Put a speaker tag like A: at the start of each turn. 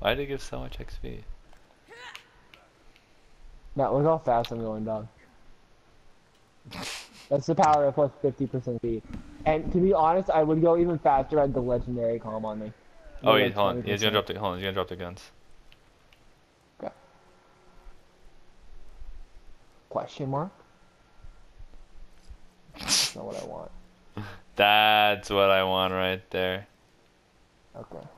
A: Why did it give so much XP?
B: Now look how fast I'm going, dog. That's the power of plus 50% speed. And to be honest, I would go even faster at the legendary calm on me.
A: Oh,
B: Like
A: hold on. He's gonna
B: 20%.
A: drop the. Hold on. He's gonna drop the guns.
B: Okay. Question mark? That's not what I want.
A: That's what I want right there.
B: Okay.